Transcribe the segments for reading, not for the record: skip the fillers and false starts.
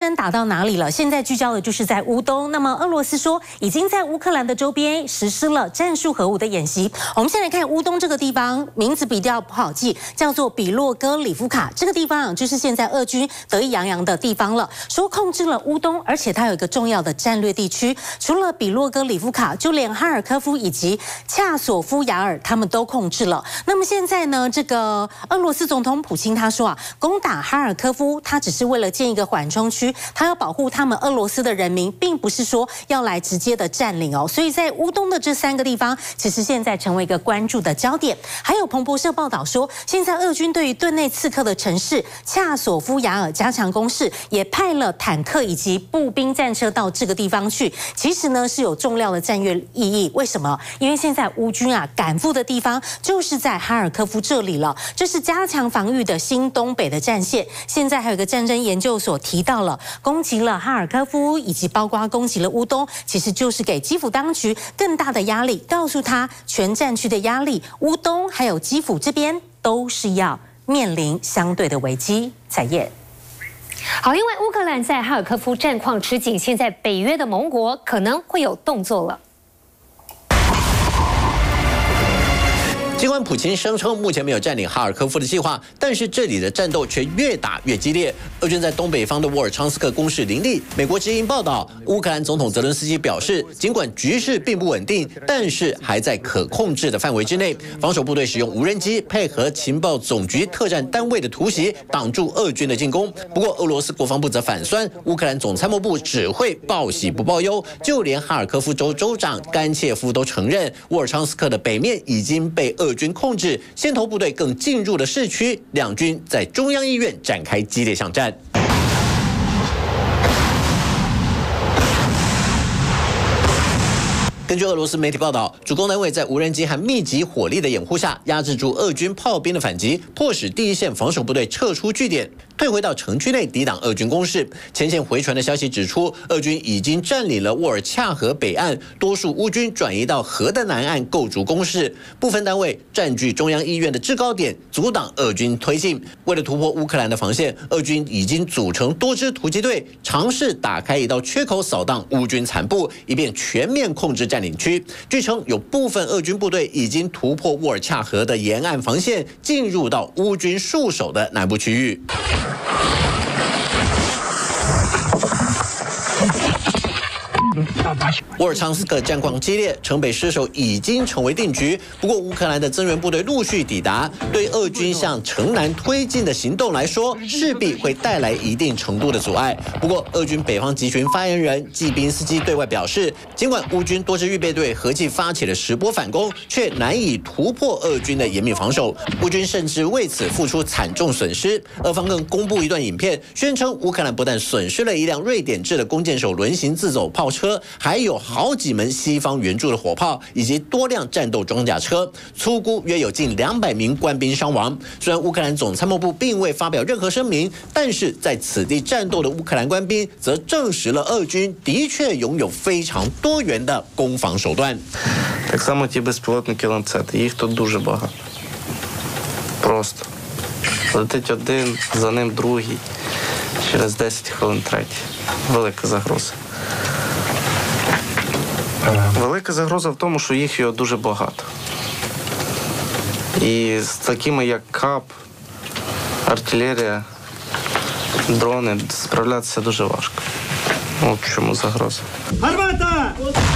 打到哪里了？现在聚焦的就是在乌东。那么俄罗斯说已经在乌克兰的周边实施了战术核武的演习。我们先来看乌东这个地方，名字比较不好记，叫做比洛戈里夫卡。这个地方啊，就是现在俄军得意洋洋的地方了。说控制了乌东，而且它有一个重要的战略地区，除了比洛戈里夫卡，就连哈尔科夫以及恰索夫雅尔他们都控制了。那么现在呢，这个俄罗斯总统普京他说啊，攻打哈尔科夫，他只是为了建一个缓冲区。他要保护他们俄罗斯的人民，并不是说要来直接的占领哦。所以在乌东的这3个地方，其实现在成为一个关注的焦点。还有彭博社报道说，现在俄军对于顿内刺客的城市恰索夫雅尔加强攻势，也派了坦克以及步兵战车到这个地方去。其实呢是有重要的战略意义。为什么？因为现在乌军啊赶赴的地方就是在哈尔科夫这里了，这是加强防御的新东北的战线。现在还有一个战争研究所提到了。攻击了哈尔科夫，以及包括攻击了乌东，其实就是给基辅当局更大的压力，告诉他全战区的压力，乌东还有基辅这边都是要面临相对的危机。彩燕。 好，因为乌克兰在哈尔科夫战况吃紧，现在北约的盟国可能会有动作了。 尽管普京声称目前没有占领哈尔科夫的计划，但是这里的战斗却越打越激烈。俄军在东北方的沃尔昌斯克攻势凌厉。美国之音报道，乌克兰总统泽伦斯基表示，尽管局势并不稳定，但是还在可控制的范围之内。防守部队使用无人机配合情报总局特战单位的突袭，挡住俄军的进攻。不过，俄罗斯国防部则反酸，乌克兰总参谋部只会报喜不报忧。就连哈尔科夫州州长甘切夫都承认，沃尔昌斯克的北面已经被俄军控制，先头部队更进入了市区，两军在中央医院展开激烈巷战。根据俄罗斯媒体报道，主攻单位在无人机和密集火力的掩护下，压制住俄军炮兵的反击，迫使第一线防守部队撤出据点，退回到城区内抵挡俄军攻势。前线回传的消息指出，俄军已经占领了沃尔恰河北岸，多数乌军转移到河的南岸构筑工事，部分单位占据中央医院的制高点，阻挡俄军推进。为了突破乌克兰的防线，俄军已经组成多支突击队，尝试打开一道缺口，扫荡乌军残部，以便全面控制占领区。据称，有部分俄军部队已经突破沃尔恰河的沿岸防线，进入到乌军戍守的南部区域。沃尔昌斯克战况激烈，城北失守已经成为定局。不过，乌克兰的增援部队陆续抵达，对俄军向城南推进的行动来说，势必会带来一定程度的阻碍。不过，俄军北方集群发言人季宾斯基对外表示，尽管乌军多支预备队合计发起了10波反攻，却难以突破俄军的严密防守。乌军甚至为此付出惨重损失。俄方更公布一段影片，宣称乌克兰不但损失了一辆瑞典制的弓箭手轮型自走炮车，还有好几门西方援助的火炮，以及多辆战斗装甲车，粗估约有近200名官兵伤亡。虽然乌克兰总参谋部并未发表任何声明，但是在此地战斗的乌克兰官兵则证实了俄军的确拥有非常多元的攻防手段。 Так само ті безпілотники ланцети, їх тут дуже багато. Просто летить один, за ним другий, через 10 хвилин третій. Велика загроза. Велика загроза в тому, що їх його дуже багато. І з такими, як КАП, артилерія, дрони, справлятися дуже важко. От в чому загроза. Гармата!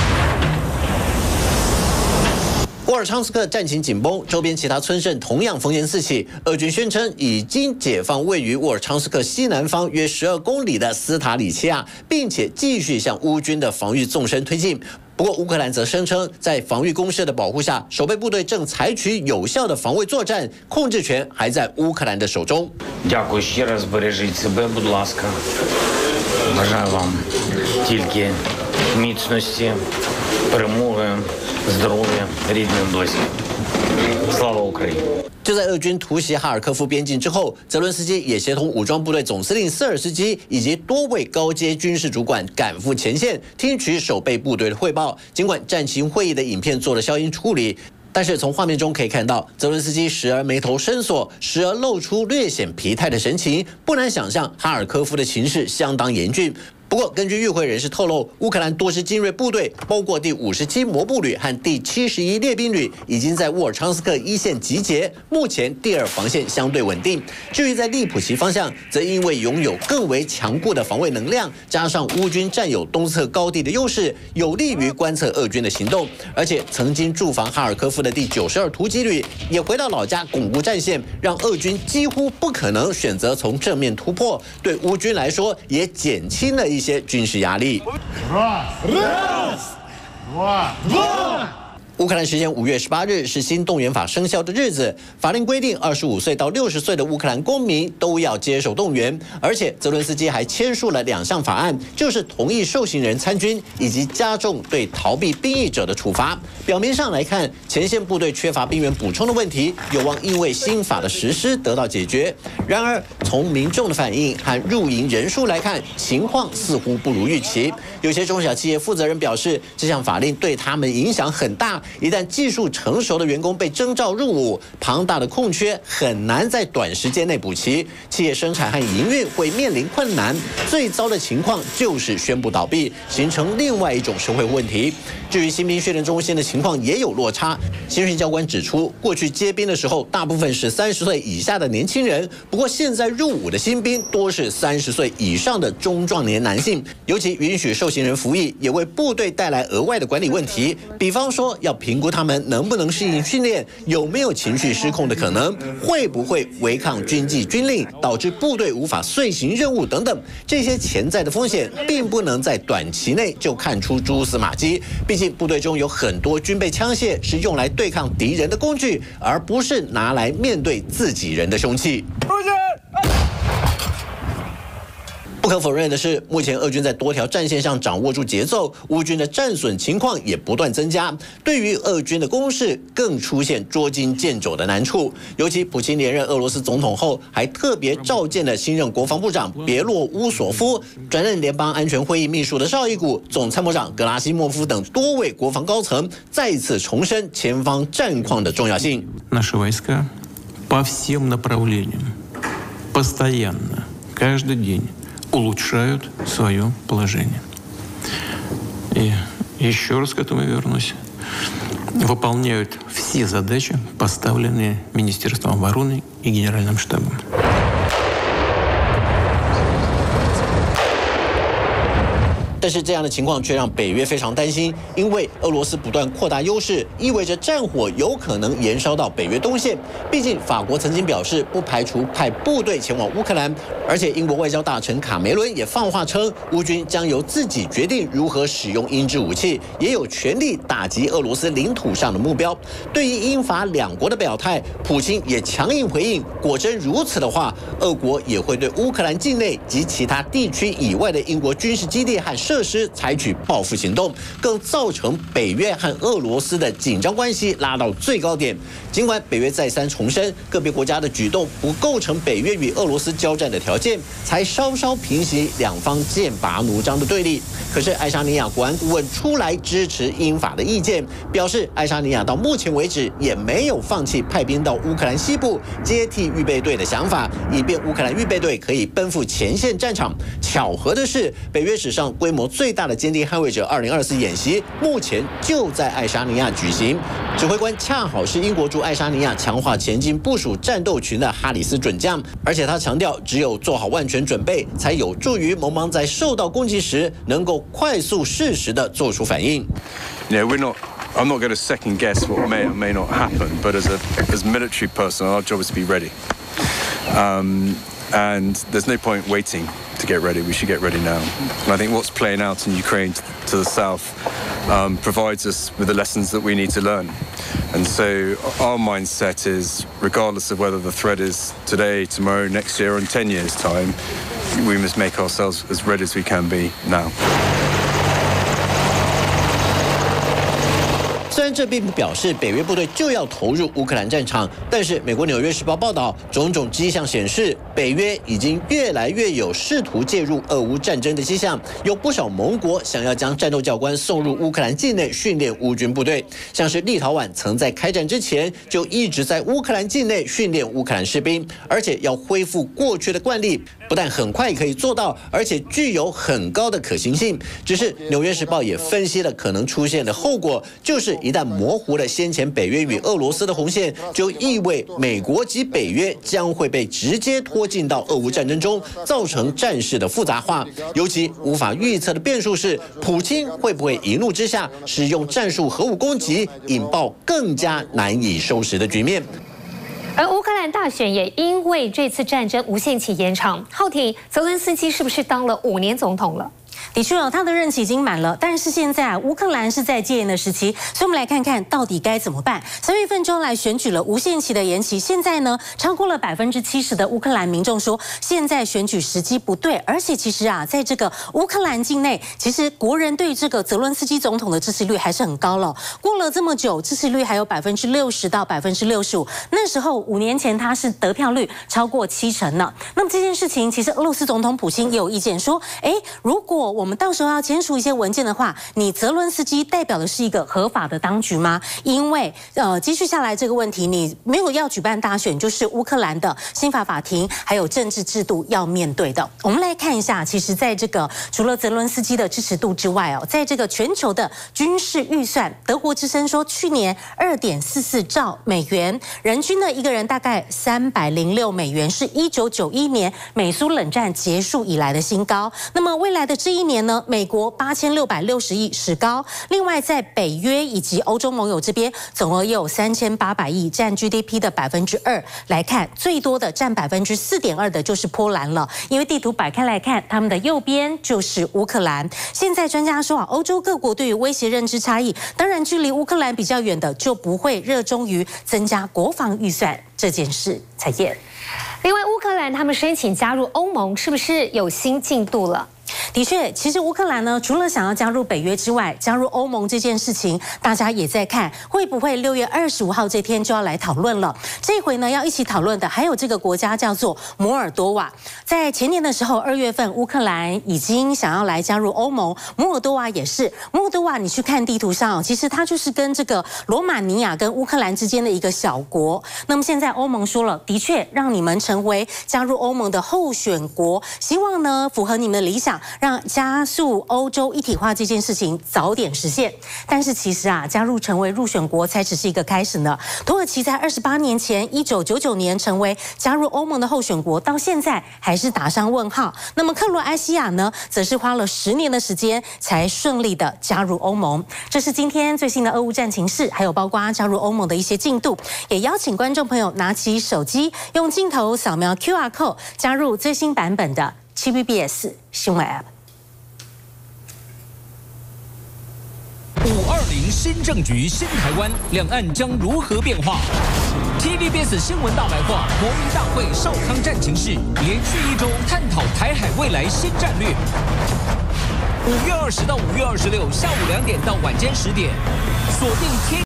沃尔昌斯克战情紧绷，周边其他村镇同样烽烟四起。俄军宣称已经解放位于沃尔昌斯克西南方约12公里的斯塔里奇亚，并且继续向乌军的防御纵深推进。不过，乌克兰则声称，在防御工事的保护下，守备部队正采取有效的防卫作战，控制权还在乌克兰的手中。 Дякую ще раз, бережіть себе, будь ласка. Бажаю вам тільки міцності, перемоги, здоров'я, рідним близьким. Слава Україні! 就在俄军突袭哈尔科夫边境之后，泽伦斯基也协同武装部队总司令瑟尔斯基以及多位高阶军事主管赶赴前线，听取守备部队的汇报。尽管战情会议的影片做了消音处理， 但是从画面中可以看到，泽伦斯基时而眉头深锁，时而露出略显疲态的神情，不难想象哈尔科夫的情势相当严峻。不过，根据与会人士透露，乌克兰多支精锐部队，包括第57摩步旅和第71列兵旅，已经在沃尔昌斯克一线集结。目前第二防线相对稳定。至于在利普奇方向，则因为拥有更为强固的防卫能量，加上乌军占有东侧高地的优势，有利于观测俄军的行动。而且，曾经驻防哈尔科夫的第92突击旅也回到老家巩固战线，让俄军几乎不可能选择从正面突破。对乌军来说，也减轻了一些军事压力。乌克兰时间5月18日是新动员法生效的日子，法令规定25岁到60岁的乌克兰公民都要接受动员，而且泽伦斯基还签署了2项法案，就是同意受刑人参军以及加重对逃避兵役者的处罚。表面上来看，前线部队缺乏兵员补充的问题有望因为新法的实施得到解决。然而，从民众的反应和入营人数来看，情况似乎不如预期。有些中小企业负责人表示，这项法令对他们影响很大。一旦技术成熟的员工被征召入伍，庞大的空缺很难在短时间内补齐，企业生产和营运会面临困难。最糟的情况就是宣布倒闭，形成另外一种社会问题。至于新兵训练中心的情况也有落差。新训教官指出，过去接兵的时候，大部分是30岁以下的年轻人，不过现在入伍的新兵多是30岁以上的中壮年男性。尤其允许受刑人服役，也为部队带来额外的管理问题，比方说要评估他们能不能适应训练，有没有情绪失控的可能，会不会违抗军纪军令，导致部队无法遂行任务等等。这些潜在的风险，并不能在短期内就看出蛛丝马迹。毕竟部队中有很多军备枪械是用来对抗敌人的工具，而不是拿来面对自己人的凶器。不可否认的是，目前俄军在多条战线上掌握住节奏，乌军的战损情况也不断增加。对于俄军的攻势，更出现捉襟见肘的难处。尤其普京连任俄罗斯总统后，还特别召见了新任国防部长别洛乌索夫，转任联邦安全会议秘书的绍伊古、总参谋长格拉西莫夫等多位国防高层，再次重申前方战况的重要性。 Наши войска по всем направлениям постоянно, каждый день улучшают свое положение. И еще раз к этому вернусь. Выполняют все задачи, поставленные Министерством обороны и Генеральным штабом. 但是这样的情况却让北约非常担心，因为俄罗斯不断扩大优势，意味着战火有可能延烧到北约东线。毕竟法国曾经表示不排除派部队前往乌克兰，而且英国外交大臣卡梅伦也放话称，乌军将由自己决定如何使用英制武器，也有权利打击俄罗斯领土上的目标。对于英法两国的表态，普京也强硬回应，果真如此的话，俄国也会对乌克兰境内及其他地区以外的英国军事基地和设施采取报复行动，更造成北约和俄罗斯的紧张关系拉到最高点。尽管北约再三重申，个别国家的举动不构成北约与俄罗斯交战的条件，才稍稍平息两方剑拔弩张的对立。可是爱沙尼亚国安顾问出来支持英法的意见，表示爱沙尼亚到目前为止也没有放弃派兵到乌克兰西部接替预备队的想法，以便乌克兰预备队可以奔赴前线战场。巧合的是，北约史上规模最大的坚定捍卫者2024演习，目前就在爱沙尼亚举行。指挥官恰好是英国驻爱沙尼亚强化前进部署战斗群的哈里斯准将，而且他强调，只有做好万全准备，才有助于盟邦在受到攻击时能够快速适时的做出反应。 I'm not going to second guess what may or may not happen, but as military personnel, our job is to be ready. And there's no point waiting to get ready. We should get ready now. And I think what's playing out in Ukraine to the south provides us with the lessons that we need to learn. And so our mindset is, regardless of whether the threat is today, tomorrow, next year, or in 10 years' time, we must make ourselves as ready as we can be now. 虽然这并不表示北约部队就要投入乌克兰战场，但是美国《纽约时报》报道，种种迹象显示，北约已经越来越有试图介入俄乌战争的迹象。有不少盟国想要将战斗教官送入乌克兰境内训练乌军部队，像是立陶宛曾在开战之前就一直在乌克兰境内训练乌克兰士兵，而且要恢复过去的惯例，不但很快可以做到，而且具有很高的可行性。只是《纽约时报》也分析了可能出现的后果，就是一旦模糊了先前北约与俄罗斯的红线，就意味美国及北约将会被直接拖进到俄乌战争中，造成战事的复杂化。尤其无法预测的变数是，普京会不会一怒之下使用战术核武攻击，引爆更加难以收拾的局面。 而乌克兰大选也因为这次战争无限期延长，浩廷，泽伦斯基是不是当了5年总统了？ 的确他的任期已经满了，但是现在乌克兰是在戒严的时期，所以我们来看看到底该怎么办。3月份就来选举了，无限期的延期，现在呢，超过了70%的乌克兰民众说，现在选举时机不对，而且其实在这个乌克兰境内，其实国人对这个泽伦斯基总统的支持率还是很高了。过了这么久，支持率还有60%到65%，那时候5年前他是得票率超过70%呢。那么这件事情，其实俄罗斯总统普京也有意见说，如果我们到时候要签署一些文件的话，你泽伦斯基代表的是一个合法的当局吗？因为继续下来这个问题，你没有要举办大选，就是乌克兰的宪法法庭还有政治制度要面对的。我们来看一下，其实在这个除了泽伦斯基的支持度之外在这个全球的军事预算，德国之声说去年2.44兆美元，人均的一个人大概306美元，是1991年美苏冷战结束以来的新高。那么未来的这一年呢，美国8660亿史高，另外在北约以及欧洲盟友这边，总额也有3800亿，占 GDP 的2%。来看最多的占4.2%的就是波兰了，因为地图摆开来看，他们的右边就是乌克兰。现在专家说欧洲各国对于威胁认知差异，当然距离乌克兰比较远的就不会热衷于增加国防预算这件事。彩燕， 另外乌克兰他们申请加入欧盟，是不是有新进度了？ 的确，其实乌克兰呢，除了想要加入北约之外，加入欧盟这件事情，大家也在看会不会6月25号这天就要来讨论了。这回呢，要一起讨论的还有这个国家叫做摩尔多瓦。在前年的时候，2月份，乌克兰已经想要来加入欧盟，摩尔多瓦也是。摩尔多瓦，你去看地图上，其实它就是跟这个罗马尼亚跟乌克兰之间的一个小国。那么现在欧盟说了，的确让你们成为加入欧盟的候选国，希望呢符合你们的理想。让加速欧洲一体化这件事情早点实现，但是其实加入成为入选国才只是一个开始呢。土耳其在28年前，1999年成为加入欧盟的候选国，到现在还是打上问号。那么克罗埃西亚呢，则是花了10年的时间才顺利的加入欧盟。这是今天最新的俄乌战情势，还有包括加入欧盟的一些进度。也邀请观众朋友拿起手机，用镜头扫描 QR code， 加入最新版本的TVBS 新闻 App。 520新政局新台湾，两岸将如何变化 ？TVBS 新闻大白话国民大会少康战情室，连续1周探讨台海未来新战略。5月20到5月26下午2点到晚间10点，锁定